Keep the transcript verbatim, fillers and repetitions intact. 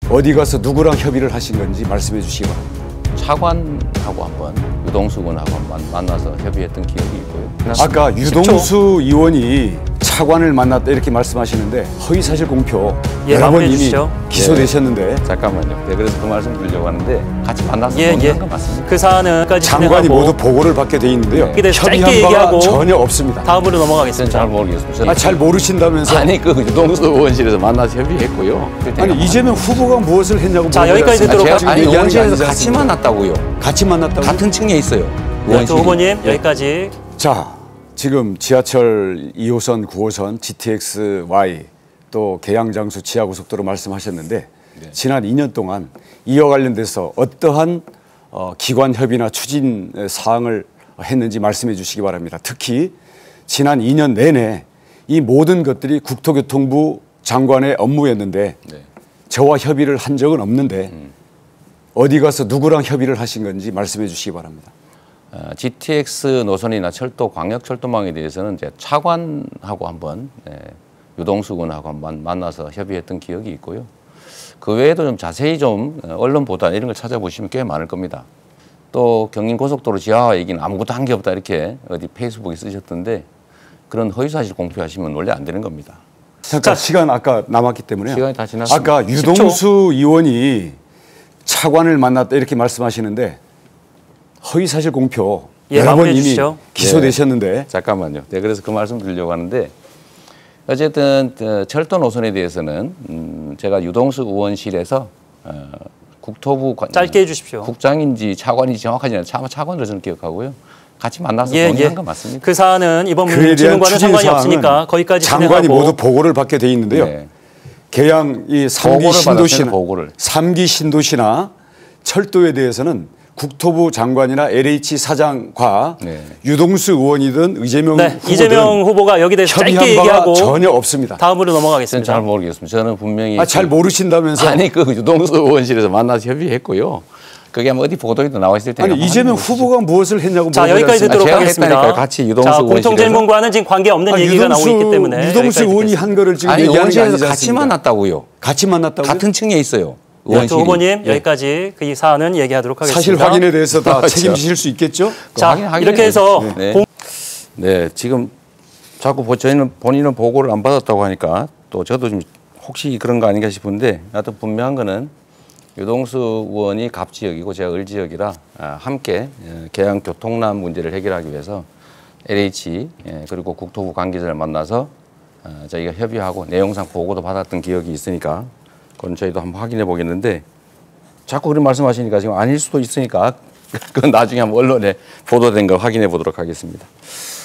어디 가서 누구랑 협의를 하신 건지 말씀해 주시기 바랍니다. 차관하고 한번 유동수 의원하고 한번 만나서 협의했던 기억이 있고요. 아까 유동수 의원이 차관을 만났다 이렇게 말씀하시는데 허위사실 공표 예, 여러 번 이미 주시죠. 기소되셨는데. 예, 잠깐만요. 네, 그래서 그 말씀 드리려고 하는데 같이 만나서 예, 논의한 예. 건 맞습니다. 그 사안은까지 장관이 모두 보고를 받게 돼 있는데요. 네. 협의한 짧게 바가 얘기하고 전혀 없습니다. 다음으로 넘어가겠습니다. 잘 모르겠습니다. 아, 잘 모르신다면서. 아니 그 유동수 의원실에서 만나서 협의했고요. 아니 이재명 후보가 무엇을 했냐고. 자, 여기까지 듣도록 제가 지금 아니 얘기하는 게 의원실에서 아니지 같이 않습니까? 만났다고요. 같이 만났다고? 같은 층에 있어요. 네, 조 후보님 예. 여기까지. 자, 지금 지하철 이 호선, 구 호선, 지티엑스와이 또 계양장수 지하고속도로 말씀하셨는데 네. 지난 이 년 동안 이와 관련돼서 어떠한 어, 기관 협의나 추진 사항을 했는지 말씀해 주시기 바랍니다. 특히 지난 이 년 내내 이 모든 것들이 국토교통부 장관의 업무였는데 네. 저와 협의를 한 적은 없는데 음. 어디 가서 누구랑 협의를 하신 건지 말씀해 주시기 바랍니다. 어, 지티엑스 노선이나 철도, 광역철도망에 대해서는 이제 차관하고 한번 네, 유동수 의원하고 한번 만나서 협의했던 기억이 있고요. 그 외에도 좀 자세히 좀 언론 보도 이런 걸 찾아보시면 꽤 많을 겁니다. 또 경인고속도로 지하화 얘기는 아무것도 한 게 없다 이렇게 어디 페이스북에 쓰셨던데 그런 허위사실 공표하시면 원래 안 되는 겁니다. 잠깐 자, 시간 아까 남았기 때문에 시간이 다 지났습니다. 아까 유동수 의원이 차관을 만났다 이렇게 말씀하시는데 허위사실 공표 예, 여러 번 이미 주시죠. 기소되셨는데. 네, 잠깐만요. 네, 그래서 그 말씀 드리려고 하는데 어쨌든 철도 노선에 대해서는 음, 제가 유동수 의원실에서 어, 국토부 관, 짧게 해주십시오. 국장인지 차관인지 정확하지 않아요. 차, 차관으로 저는 기억하고요. 같이 만나서 예, 논의한 예. 건 맞습니다. 그 사안은 이번 그에 대한 질문과는 상관이 추진 없으니까 거기까지 장관이 진행하고. 모두 보고를 받게 돼 있는데요. 네. 계양 이 삼 기 신도시나 삼 기 신도시나 철도에 대해서는 국토부 장관이나 엘에이치 사장과 네. 유동수 의원이든 이재명 네, 후보든 이재명 후보가 여기 대해서 짧게 얘기하고 전혀 없습니다. 다음으로 넘어가겠습니다. 잘 모르겠습니다. 저는 분명히 아, 잘 모르신다면서. 아니 그 유동수 의원실에서 만나서 협의했고요. 그게 아마 어디 보도에도 나와 있을 텐데. 아니 이재명 후보가 무엇을 했냐고. 자, 여기까지 듣도록 아, 하겠습니다. 같이 유동수 자, 의원실에서. 공통 질문과는 지금 관계 없는 아, 얘기가 유동수, 나오고 있기 때문에 유동수 의원이 한 거를 지금 아니, 얘기하는 게 아니지 같이 만났다고요. 같이 만났다고요? 같은 층에 있어요. 네, 조 후보님 예. 여기까지 그 이 사안은 얘기하도록 하겠습니다. 사실 확인에 대해서 다 책임지실 수 있겠죠? 자, 확인, 확인 이렇게 해서 네. 공... 네, 지금 자꾸 저희는 본인은 보고를 안 받았다고 하니까 또 저도 좀 혹시 그런 거 아닌가 싶은데 하여튼 분명한 거는 유동수 의원이 갑지역이고 제가 을지역이라 함께 계양 교통난 문제를 해결하기 위해서 엘에이치 그리고 국토부 관계자를 만나서 저희가 협의하고 내용상 보고도 받았던 기억이 있으니까 그건 저희도 한번 확인해 보겠는데 자꾸 그런 말씀하시니까 지금 아닐 수도 있으니까 그건 나중에 한번 언론에 보도된 거 확인해 보도록 하겠습니다.